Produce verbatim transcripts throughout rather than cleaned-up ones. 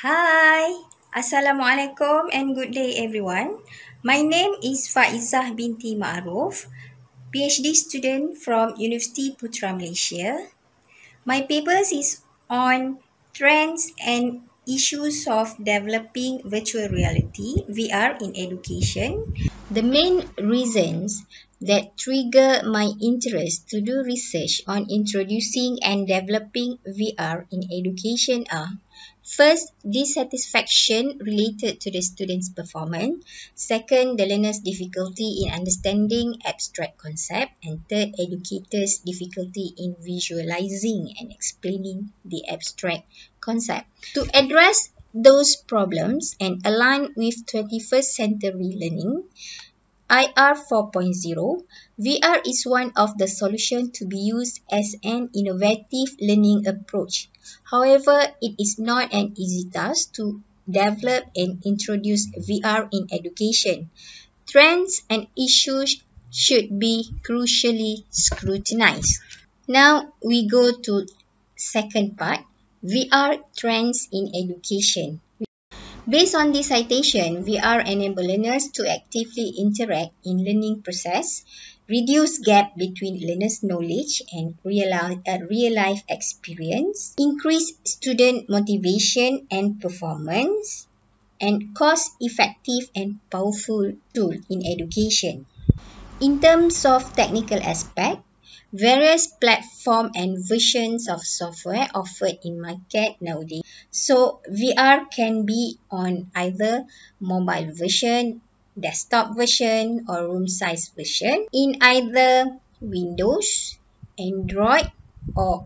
Hi, Assalamualaikum and good day everyone. My name is Faizah binti Ma'aruf, PhD student from University Putra Malaysia. My papers is on trends and issues of developing virtual reality V R in education. The main reasons that trigger my interest to do research on introducing and developing V R in education are: first, dissatisfaction related to the student's performance. Second, the learner's difficulty in understanding abstract concept. And third, educators' difficulty in visualizing and explaining the abstract concept. To address those problems and align with twenty-first century learning, I R four point oh, V R is one of the solutions to be used as an innovative learning approach. However, it is not an easy task to develop and introduce V R in education. Trends and issues should be crucially scrutinized. Now we go to second part, V R trends in education. Based on this citation, V R enables learners to actively interact in learning process, reduce gap between learners' knowledge and real life, uh, real life experience, increase student motivation and performance, and cost-effective and powerful tool in education. In terms of technical aspect, various platform and versions of software offered in market nowadays. So V R can be on either mobile version, desktop version, or room size version in either Windows, Android, or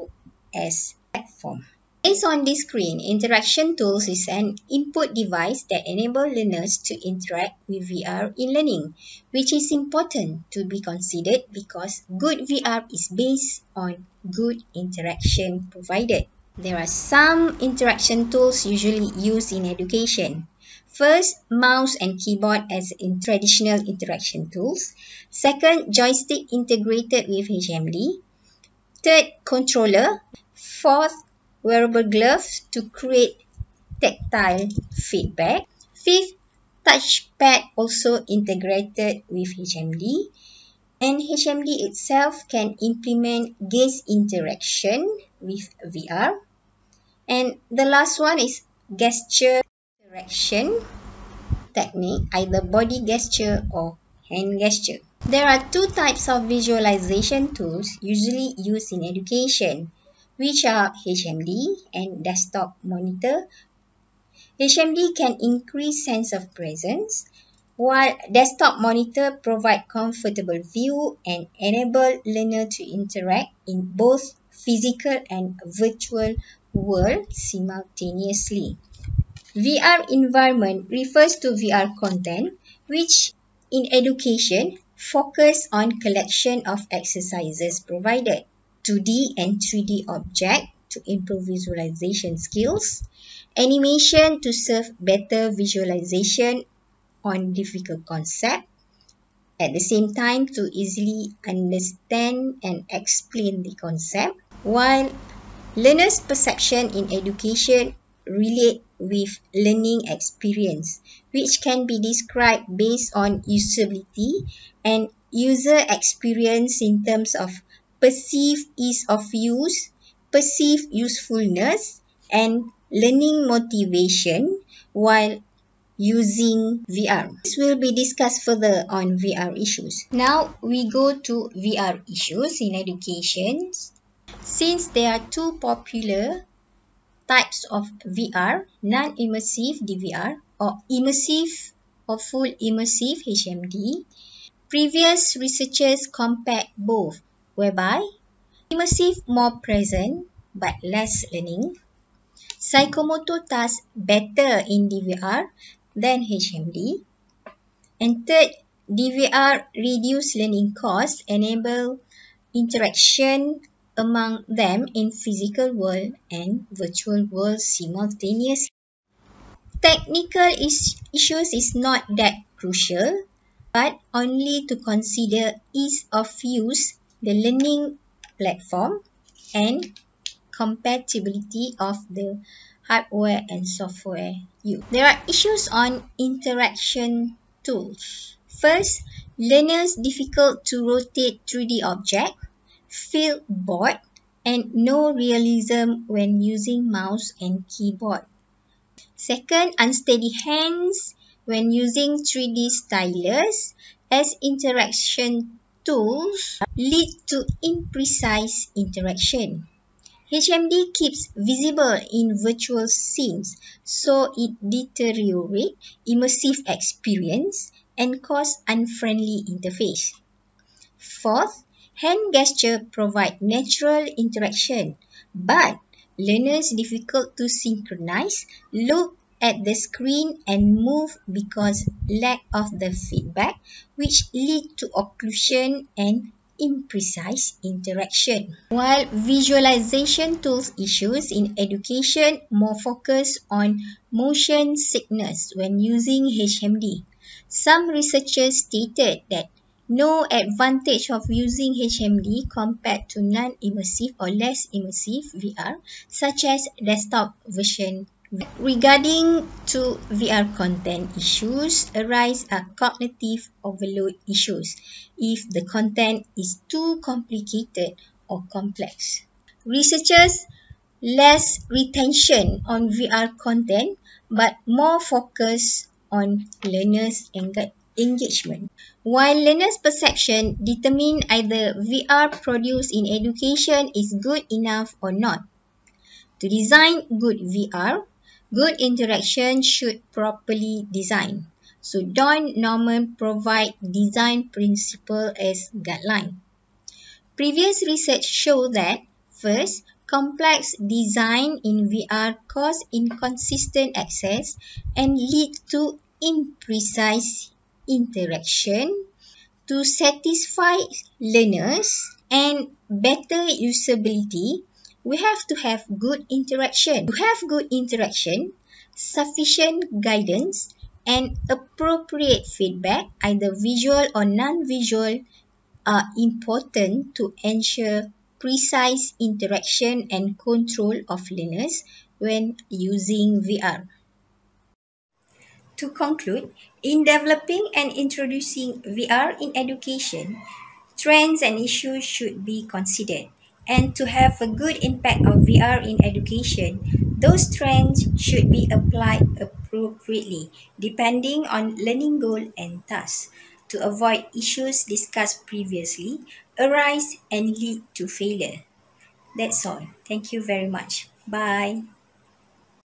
iOS platform. Based on this screen, Interaction Tools is an input device that enables learners to interact with V R in learning, which is important to be considered because good V R is based on good interaction provided. There are some interaction tools usually used in education. First, mouse and keyboard as in traditional interaction tools. Second, joystick integrated with H M D. Third, controller. Fourth, wearable gloves to create tactile feedback. Fifth, touchpad also integrated with H M D. And H M D itself can implement gaze interaction with V R. And the last one is gesture interaction technique, either body gesture or hand gesture. There are two types of visualization tools usually used in education, which are H M D and desktop monitor. H M D can increase sense of presence, while desktop monitor provide comfortable view and enable learner to interact in both physical and virtual world simultaneously. V R environment refers to V R content, which in education focus on collection of exercises provided, two D and three D object to improve visualization skills, animation to serve better visualization on difficult concept, at the same time to easily understand and explain the concept, while learners' perception in education relate with learning experience, which can be described based on usability and user experience in terms of perceived ease of use, perceived usefulness, and learning motivation while using V R. This will be discussed further on V R issues. Now we go to V R issues in education. Since there are two popular types of V R, non-immersive D V R or immersive or full immersive H M D, previous researchers compared both, whereby immersive more present but less learning, psychomotor tasks better in D V R than H M D, and third, D V R reduce learning costs, enable interaction among them in physical world and virtual world simultaneously. Technical is, issues is not that crucial, but only to consider ease of use, the learning platform, and compatibility of the hardware and software use. There are issues on interaction tools. First, learners difficult to rotate three D object, feel bored, and no realism when using mouse and keyboard. Second, unsteady hands when using three D stylus, as interaction tools lead to imprecise interaction. H M D keeps visible in virtual scenes, so it deteriorates immersive experience and cause unfriendly interface. Fourth, hand gesture provide natural interaction, but learners difficult to synchronize, look at the screen and move because lack of the feedback, which lead to occlusion and imprecise interaction. While visualization tools issues in education more focus on motion sickness when using H M D. Some researchers stated that no advantage of using H M D compared to non-immersive or less immersive V R, such as desktop version. Regarding to V R content issues, arise are cognitive overload issues if the content is too complicated or complex. Researchers less retention on V R content but more focus on learners' engagement. While learners' perception determine either V R produced in education is good enough or not. To design good V R, good interaction should properly design. So Don Norman provide design principle as guideline. Previous research show that first, complex design in V R cause inconsistent access and lead to imprecise interaction. To satisfy learners and better usability, we have to have good interaction. To have good interaction, sufficient guidance, and appropriate feedback, either visual or non-visual, are important to ensure precise interaction and control of learners when using V R. To conclude, in developing and introducing V R in education, trends and issues should be considered. And to have a good impact of V R in education, those trends should be applied appropriately, depending on learning goal and task, to avoid issues discussed previously arise and lead to failure. That's all. Thank you very much. Bye.